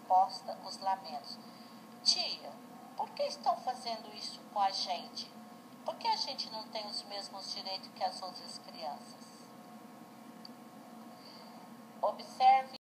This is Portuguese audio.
resposta os lamentos. Tia, por que estão fazendo isso com a gente? Por que a gente não tem os mesmos direitos que as outras crianças? Observe